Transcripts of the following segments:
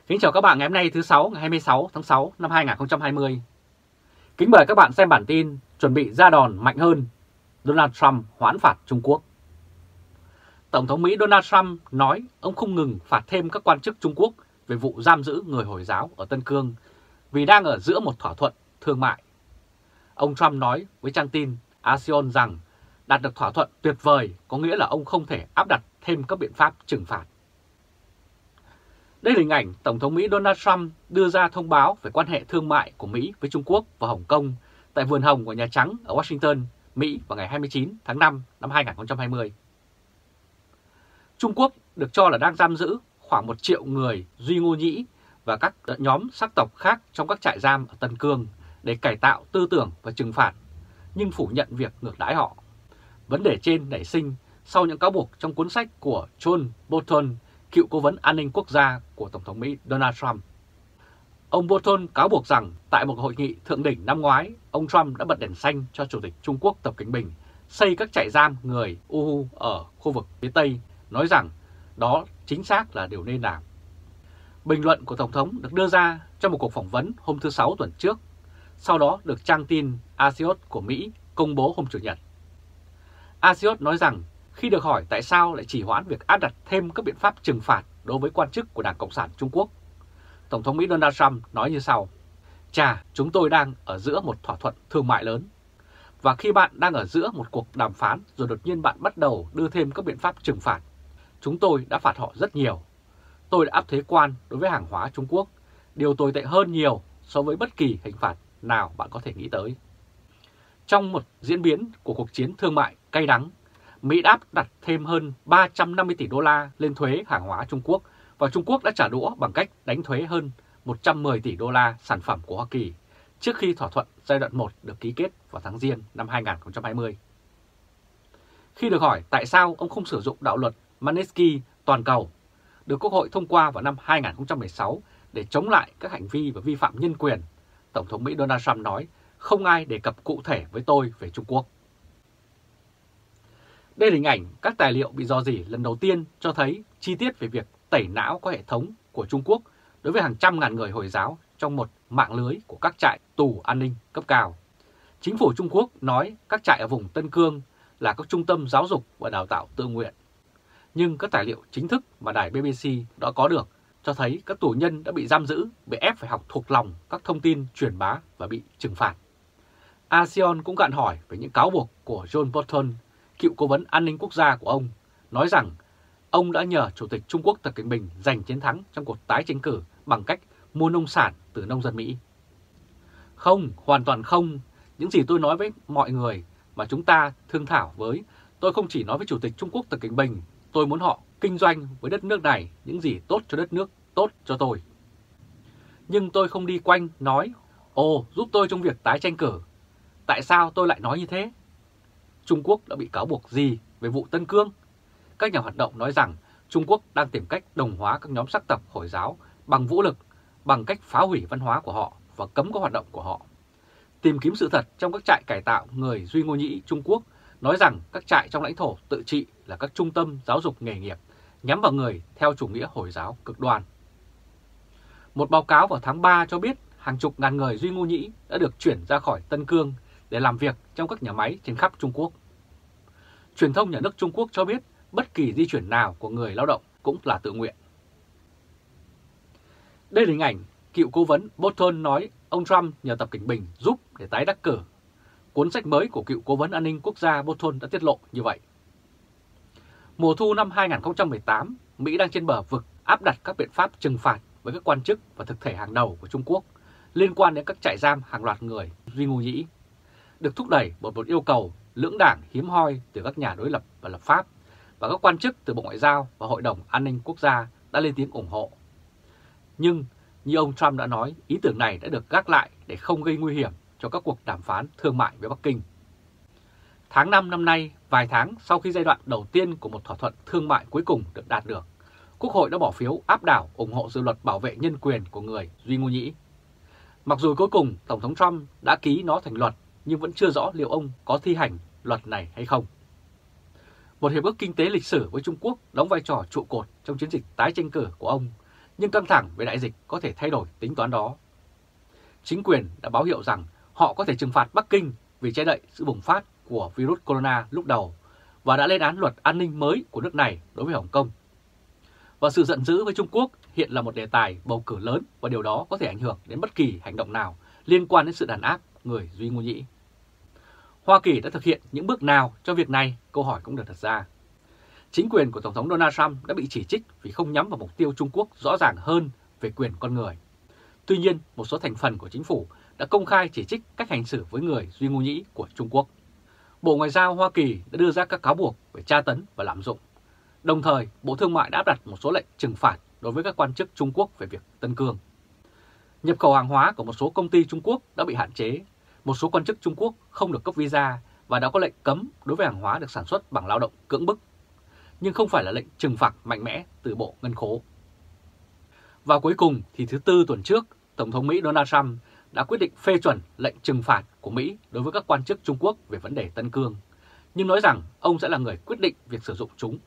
Kính chào các bạn ngày hôm nay thứ Sáu ngày 26 tháng 6 năm 2020. Kính mời các bạn xem bản tin chuẩn bị ra đòn mạnh hơn, Donald Trump hoãn phạt Trung Quốc. Tổng thống Mỹ Donald Trump nói ông không ngừng phạt thêm các quan chức Trung Quốc về vụ giam giữ người Hồi giáo ở Tân Cương vì đang ở giữa một thỏa thuận thương mại. Ông Trump nói với trang tin Axios rằng đạt được thỏa thuận tuyệt vời có nghĩa là ông không thể áp đặt thêm các biện pháp trừng phạt. Đây là hình ảnh Tổng thống Mỹ Donald Trump đưa ra thông báo về quan hệ thương mại của Mỹ với Trung Quốc và Hồng Kông tại vườn hồng của Nhà Trắng ở Washington, Mỹ vào ngày 29 tháng 5 năm 2020. Trung Quốc được cho là đang giam giữ khoảng 1 triệu người Duy Ngô Nhĩ và các nhóm sắc tộc khác trong các trại giam ở Tân Cương để cải tạo tư tưởng và trừng phạt, nhưng phủ nhận việc ngược đãi họ. Vấn đề trên nảy sinh sau những cáo buộc trong cuốn sách của John Bolton, cựu cố vấn an ninh quốc gia của Tổng thống Mỹ Donald Trump. Ông Bolton cáo buộc rằng tại một hội nghị thượng đỉnh năm ngoái, ông Trump đã bật đèn xanh cho Chủ tịch Trung Quốc Tập Cận Bình xây các trại giam người Uhu ở khu vực phía Tây, nói rằng đó chính xác là điều nên làm. Bình luận của Tổng thống được đưa ra trong một cuộc phỏng vấn hôm thứ Sáu tuần trước, sau đó được trang tin Axios của Mỹ công bố hôm Chủ nhật. Axios nói rằng khi được hỏi tại sao lại trì hoãn việc áp đặt thêm các biện pháp trừng phạt đối với quan chức của Đảng Cộng sản Trung Quốc, Tổng thống Mỹ Donald Trump nói như sau: chúng tôi đang ở giữa một thỏa thuận thương mại lớn. Và khi bạn đang ở giữa một cuộc đàm phán rồi đột nhiên bạn bắt đầu đưa thêm các biện pháp trừng phạt, chúng tôi đã phạt họ rất nhiều. Tôi đã áp thuế quan đối với hàng hóa Trung Quốc, điều tồi tệ hơn nhiều so với bất kỳ hình phạt nào bạn có thể nghĩ tới. Trong một diễn biến của cuộc chiến thương mại cay đắng, Mỹ đã đặt thêm hơn 350 tỷ đô la lên thuế hàng hóa Trung Quốc và Trung Quốc đã trả đũa bằng cách đánh thuế hơn 110 tỷ đô la sản phẩm của Hoa Kỳ trước khi thỏa thuận giai đoạn 1 được ký kết vào tháng Giêng năm 2020. Khi được hỏi tại sao ông không sử dụng đạo luật Magnitsky toàn cầu, được Quốc hội thông qua vào năm 2016 để chống lại các hành vi và vi phạm nhân quyền, Tổng thống Mỹ Donald Trump nói không ai đề cập cụ thể với tôi về Trung Quốc. Đây là hình ảnh các tài liệu bị rò rỉ lần đầu tiên cho thấy chi tiết về việc tẩy não có hệ thống của Trung Quốc đối với hàng trăm ngàn người Hồi giáo trong một mạng lưới của các trại tù an ninh cấp cao. Chính phủ Trung Quốc nói các trại ở vùng Tân Cương là các trung tâm giáo dục và đào tạo tự nguyện. Nhưng các tài liệu chính thức mà đài BBC đã có được cho thấy các tù nhân đã bị giam giữ, bị ép phải học thuộc lòng các thông tin truyền bá và bị trừng phạt. Axios cũng gạn hỏi về những cáo buộc của John Bolton, cựu cố vấn an ninh quốc gia của ông, nói rằng ông đã nhờ Chủ tịch Trung Quốc Tập Cận Bình giành chiến thắng trong cuộc tái tranh cử bằng cách mua nông sản từ nông dân Mỹ. Không, hoàn toàn không. Những gì tôi nói với mọi người mà chúng ta thương thảo với, tôi không chỉ nói với Chủ tịch Trung Quốc Tập Cận Bình, tôi muốn họ kinh doanh với đất nước này những gì tốt cho đất nước, tốt cho tôi. Nhưng tôi không đi quanh nói, giúp tôi trong việc tái tranh cử. Tại sao tôi lại nói như thế? Trung Quốc đã bị cáo buộc gì về vụ Tân Cương? Các nhà hoạt động nói rằng Trung Quốc đang tìm cách đồng hóa các nhóm sắc tộc Hồi giáo bằng vũ lực, bằng cách phá hủy văn hóa của họ và cấm các hoạt động của họ. Tìm kiếm sự thật trong các trại cải tạo người Duy Ngô Nhĩ Trung Quốc nói rằng các trại trong lãnh thổ tự trị là các trung tâm giáo dục nghề nghiệp nhắm vào người theo chủ nghĩa Hồi giáo cực đoan. Một báo cáo vào tháng 3 cho biết hàng chục ngàn người Duy Ngô Nhĩ đã được chuyển ra khỏi Tân Cương để làm việc trong các nhà máy trên khắp Trung Quốc. Truyền thông nhà nước Trung Quốc cho biết bất kỳ di chuyển nào của người lao động cũng là tự nguyện. Đây là hình ảnh cựu cố vấn Bolton nói ông Trump nhờ Tập Cận Bình giúp để tái đắc cử. Cuốn sách mới của cựu cố vấn an ninh quốc gia Bolton đã tiết lộ như vậy. Mùa thu năm 2018, Mỹ đang trên bờ vực áp đặt các biện pháp trừng phạt với các quan chức và thực thể hàng đầu của Trung Quốc liên quan đến các trại giam hàng loạt người Duy Ngô Nhĩ, được thúc đẩy bởi một yêu cầu lưỡng đảng hiếm hoi từ các nhà đối lập và lập pháp, và các quan chức từ Bộ Ngoại giao và Hội đồng An ninh Quốc gia đã lên tiếng ủng hộ. Nhưng, như ông Trump đã nói, ý tưởng này đã được gác lại để không gây nguy hiểm cho các cuộc đàm phán thương mại với Bắc Kinh. Tháng 5 năm nay, vài tháng sau khi giai đoạn đầu tiên của một thỏa thuận thương mại cuối cùng được đạt được, Quốc hội đã bỏ phiếu áp đảo ủng hộ dự luật bảo vệ nhân quyền của người Duy Ngô Nhĩ. Mặc dù cuối cùng Tổng thống Trump đã ký nó thành luật, nhưng vẫn chưa rõ liệu ông có thi hành luật này hay không. Một hiệp ước kinh tế lịch sử với Trung Quốc đóng vai trò trụ cột trong chiến dịch tái tranh cử của ông, Nhưng căng thẳng về đại dịch có thể thay đổi tính toán đó. Chính quyền đã báo hiệu rằng họ có thể trừng phạt Bắc Kinh vì che đậy sự bùng phát của virus corona lúc đầu và đã lên án luật an ninh mới của nước này đối với Hồng Kông. Và sự giận dữ với Trung Quốc hiện là một đề tài bầu cử lớn và điều đó có thể ảnh hưởng đến bất kỳ hành động nào liên quan đến sự đàn áp người Duy Ngô Nhĩ. Hoa Kỳ đã thực hiện những bước nào cho việc này? Câu hỏi cũng được đặt ra. Chính quyền của Tổng thống Donald Trump đã bị chỉ trích vì không nhắm vào mục tiêu Trung Quốc rõ ràng hơn về quyền con người. Tuy nhiên, một số thành phần của chính phủ đã công khai chỉ trích cách hành xử với người Duy Ngô Nhĩ của Trung Quốc. Bộ Ngoại giao Hoa Kỳ đã đưa ra các cáo buộc về tra tấn và lạm dụng. Đồng thời, Bộ Thương mại đã áp đặt một số lệnh trừng phạt đối với các quan chức Trung Quốc về việc Tân Cương. Nhập khẩu hàng hóa của một số công ty Trung Quốc đã bị hạn chế, một số quan chức Trung Quốc không được cấp visa và đã có lệnh cấm đối với hàng hóa được sản xuất bằng lao động cưỡng bức, nhưng không phải là lệnh trừng phạt mạnh mẽ từ Bộ Ngân khố. Và cuối cùng thì thứ Tư tuần trước, Tổng thống Mỹ Donald Trump đã quyết định phê chuẩn lệnh trừng phạt của Mỹ đối với các quan chức Trung Quốc về vấn đề Tân Cương, nhưng nói rằng ông sẽ là người quyết định việc sử dụng chúng.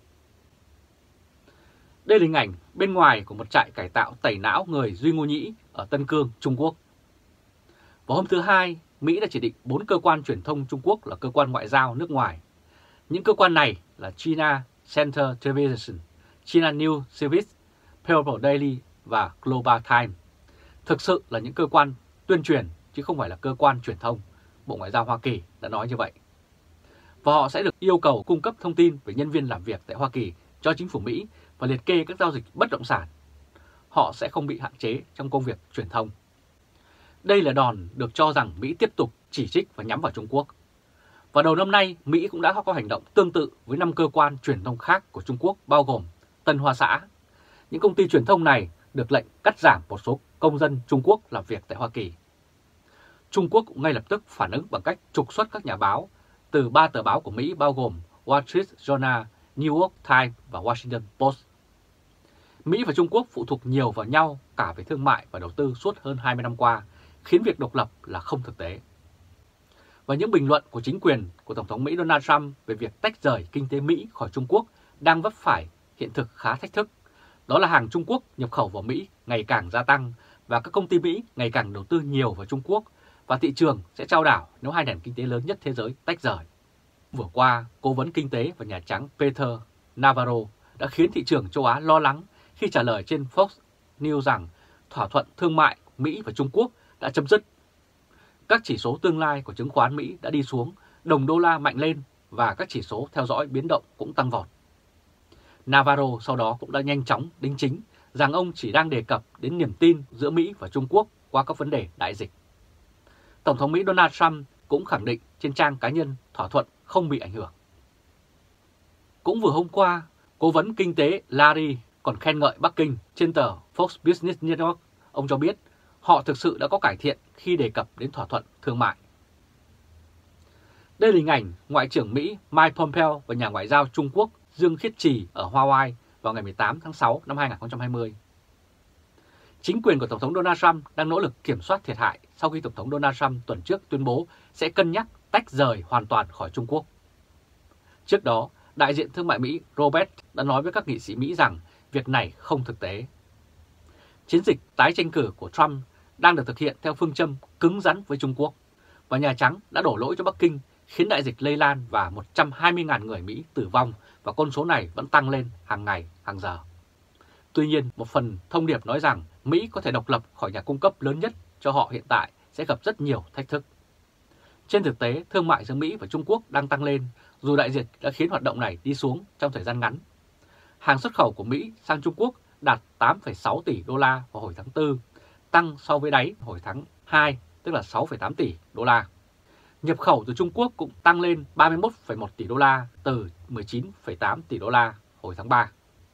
Đây là hình ảnh bên ngoài của một trại cải tạo tẩy não người Duy Ngô Nhĩ ở Tân Cương, Trung Quốc. Vào hôm thứ Hai, Mỹ đã chỉ định 4 cơ quan truyền thông Trung Quốc là cơ quan ngoại giao nước ngoài. Những cơ quan này là China Center Television, China News Service, People Daily và Global Times. Thực sự là những cơ quan tuyên truyền chứ không phải là cơ quan truyền thông, Bộ Ngoại giao Hoa Kỳ đã nói như vậy. Và họ sẽ được yêu cầu cung cấp thông tin về nhân viên làm việc tại Hoa Kỳ cho chính phủ Mỹ và liệt kê các giao dịch bất động sản. Họ sẽ không bị hạn chế trong công việc truyền thông. Đây là đòn được cho rằng Mỹ tiếp tục chỉ trích và nhắm vào Trung Quốc. Vào đầu năm nay, Mỹ cũng đã có hành động tương tự với 5 cơ quan truyền thông khác của Trung Quốc bao gồm Tân Hoa Xã. Những công ty truyền thông này được lệnh cắt giảm một số công dân Trung Quốc làm việc tại Hoa Kỳ. Trung Quốc cũng ngay lập tức phản ứng bằng cách trục xuất các nhà báo từ 3 tờ báo của Mỹ bao gồm Wall Street Journal, New York Times và Washington Post. Mỹ và Trung Quốc phụ thuộc nhiều vào nhau cả về thương mại và đầu tư suốt hơn 20 năm qua, khiến việc độc lập là không thực tế. Và những bình luận của chính quyền của Tổng thống Mỹ Donald Trump về việc tách rời kinh tế Mỹ khỏi Trung Quốc đang vấp phải hiện thực khá thách thức. Đó là hàng Trung Quốc nhập khẩu vào Mỹ ngày càng gia tăng và các công ty Mỹ ngày càng đầu tư nhiều vào Trung Quốc và thị trường sẽ chao đảo nếu hai nền kinh tế lớn nhất thế giới tách rời. Vừa qua, Cố vấn Kinh tế và Nhà Trắng Peter Navarro đã khiến thị trường châu Á lo lắng khi trả lời trên Fox News rằng thỏa thuận thương mại Mỹ và Trung Quốc đã chấm dứt. Các chỉ số tương lai của chứng khoán Mỹ đã đi xuống, đồng đô la mạnh lên và các chỉ số theo dõi biến động cũng tăng vọt. Navarro sau đó cũng đã nhanh chóng đính chính rằng ông chỉ đang đề cập đến niềm tin giữa Mỹ và Trung Quốc qua các vấn đề đại dịch. Tổng thống Mỹ Donald Trump cũng khẳng định trên trang cá nhân thỏa thuận không bị ảnh hưởng. Cũng vừa hôm qua, Cố vấn Kinh tế Larry còn khen ngợi Bắc Kinh trên tờ Fox Business Network. Ông cho biết họ thực sự đã có cải thiện khi đề cập đến thỏa thuận thương mại. Đây là hình ảnh Ngoại trưởng Mỹ Mike Pompeo và nhà ngoại giao Trung Quốc Dương Khiết Trì ở Hawaii vào ngày 18 tháng 6 năm 2020. Chính quyền của Tổng thống Donald Trump đang nỗ lực kiểm soát thiệt hại sau khi Tổng thống Donald Trump tuần trước tuyên bố sẽ cân nhắc tách rời hoàn toàn khỏi Trung Quốc. Trước đó, đại diện thương mại Mỹ Robert đã nói với các nghị sĩ Mỹ rằng việc này không thực tế. Chiến dịch tái tranh cử của Trump đang được thực hiện theo phương châm cứng rắn với Trung Quốc, và Nhà Trắng đã đổ lỗi cho Bắc Kinh khiến đại dịch lây lan và 120.000 người Mỹ tử vong và con số này vẫn tăng lên hàng ngày, hàng giờ. Tuy nhiên, một phần thông điệp nói rằng Mỹ có thể độc lập khỏi nhà cung cấp lớn nhất cho họ hiện tại sẽ gặp rất nhiều thách thức. Trên thực tế, thương mại giữa Mỹ và Trung Quốc đang tăng lên dù đại dịch đã khiến hoạt động này đi xuống trong thời gian ngắn. Hàng xuất khẩu của Mỹ sang Trung Quốc đạt 8,6 tỷ đô la vào hồi tháng 4, tăng so với đáy hồi tháng 2, tức là 6,8 tỷ đô la. Nhập khẩu từ Trung Quốc cũng tăng lên 31,1 tỷ đô la từ 19,8 tỷ đô la hồi tháng 3.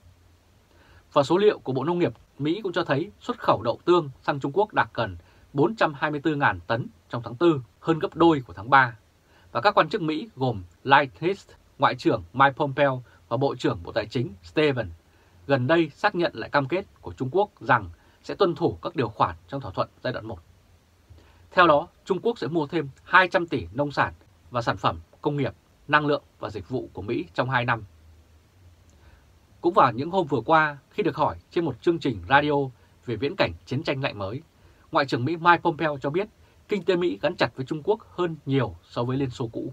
Và số liệu của Bộ Nông nghiệp Mỹ cũng cho thấy xuất khẩu đậu tương sang Trung Quốc đạt gần 424.000 tấn trong tháng 4, hơn gấp đôi của tháng 3. Và các quan chức Mỹ gồm Lighthizer, Ngoại trưởng Mike Pompeo và Bộ trưởng Bộ Tài chính Steven gần đây xác nhận lại cam kết của Trung Quốc rằng sẽ tuân thủ các điều khoản trong thỏa thuận giai đoạn 1. Theo đó, Trung Quốc sẽ mua thêm 200 tỷ nông sản và sản phẩm công nghiệp, năng lượng và dịch vụ của Mỹ trong 2 năm. Cũng vào những hôm vừa qua, khi được hỏi trên một chương trình radio về viễn cảnh chiến tranh lạnh mới, Ngoại trưởng Mỹ Mike Pompeo cho biết kinh tế Mỹ gắn chặt với Trung Quốc hơn nhiều so với Liên Xô cũ.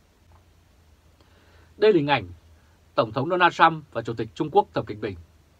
Đây là hình ảnh Tổng thống Donald Trump và Chủ tịch Trung Quốc Tập Cận Bình.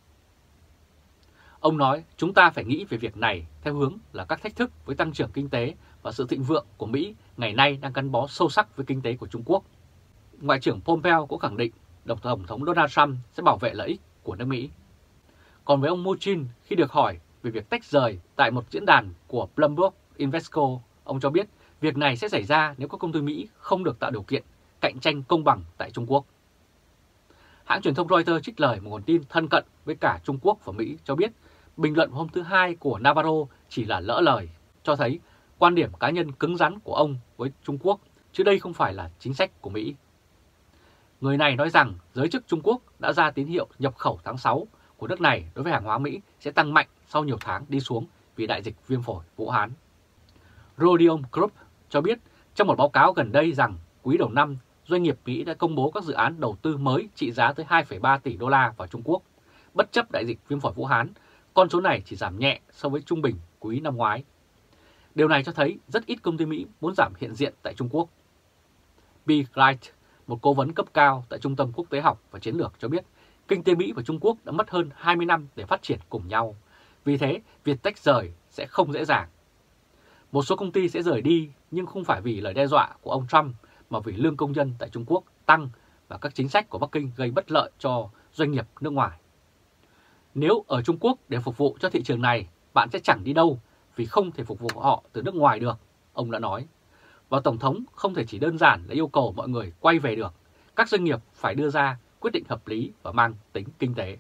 Ông nói chúng ta phải nghĩ về việc này theo hướng là các thách thức với tăng trưởng kinh tế và sự thịnh vượng của Mỹ ngày nay đang gắn bó sâu sắc với kinh tế của Trung Quốc. Ngoại trưởng Pompeo cũng khẳng định Tổng thống Donald Trump sẽ bảo vệ lợi ích của nước Mỹ. Còn với ông Mnuchin, khi được hỏi về việc tách rời tại một diễn đàn của Bloomberg Invesco, ông cho biết việc này sẽ xảy ra nếu các công ty Mỹ không được tạo điều kiện cạnh tranh công bằng tại Trung Quốc. Hãng truyền thông Reuters trích lời một nguồn tin thân cận với cả Trung Quốc và Mỹ cho biết bình luận hôm thứ Hai của Navarro chỉ là lỡ lời, cho thấy quan điểm cá nhân cứng rắn của ông với Trung Quốc, chứ đây không phải là chính sách của Mỹ. Người này nói rằng giới chức Trung Quốc đã ra tín hiệu nhập khẩu tháng 6 của nước này đối với hàng hóa Mỹ sẽ tăng mạnh sau nhiều tháng đi xuống vì đại dịch viêm phổi Vũ Hán. Rhodium Group cho biết trong một báo cáo gần đây rằng quý đầu năm, doanh nghiệp Mỹ đã công bố các dự án đầu tư mới trị giá tới 2,3 tỷ đô la vào Trung Quốc. Bất chấp đại dịch viêm phổi Vũ Hán, con số này chỉ giảm nhẹ so với trung bình quý năm ngoái. Điều này cho thấy rất ít công ty Mỹ muốn giảm hiện diện tại Trung Quốc. Bill Wright, một cố vấn cấp cao tại Trung tâm Quốc tế học và Chiến lược cho biết kinh tế Mỹ và Trung Quốc đã mất hơn 20 năm để phát triển cùng nhau. Vì thế, việc tách rời sẽ không dễ dàng. Một số công ty sẽ rời đi nhưng không phải vì lời đe dọa của ông Trump mà vì lương công nhân tại Trung Quốc tăng và các chính sách của Bắc Kinh gây bất lợi cho doanh nghiệp nước ngoài. Nếu ở Trung Quốc để phục vụ cho thị trường này, bạn sẽ chẳng đi đâu vì không thể phục vụ họ từ nước ngoài được, ông đã nói. Và Tổng thống không thể chỉ đơn giản là yêu cầu mọi người quay về được. Các doanh nghiệp phải đưa ra quyết định hợp lý và mang tính kinh tế.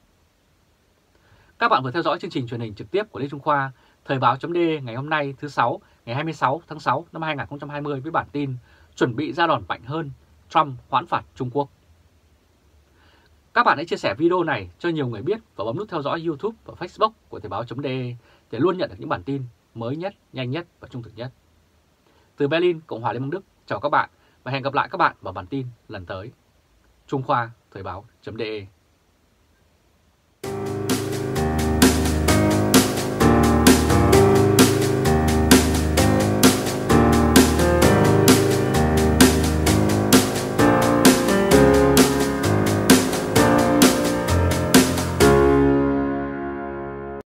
Các bạn vừa theo dõi chương trình truyền hình trực tiếp của Lê Trung Khoa, Thời báo.de ngày hôm nay thứ Sáu, ngày 26 tháng 6 năm 2020 với bản tin chuẩn bị ra đòn mạnh hơn, Trump hoãn phạt Trung Quốc. Các bạn hãy chia sẻ video này cho nhiều người biết và bấm nút theo dõi YouTube và Facebook của Thời báo.de để luôn nhận được những bản tin mới nhất, nhanh nhất và trung thực nhất. Từ Berlin, Cộng hòa Liên bang Đức, chào các bạn và hẹn gặp lại các bạn vào bản tin lần tới. Trung Khoa, Thời báo.de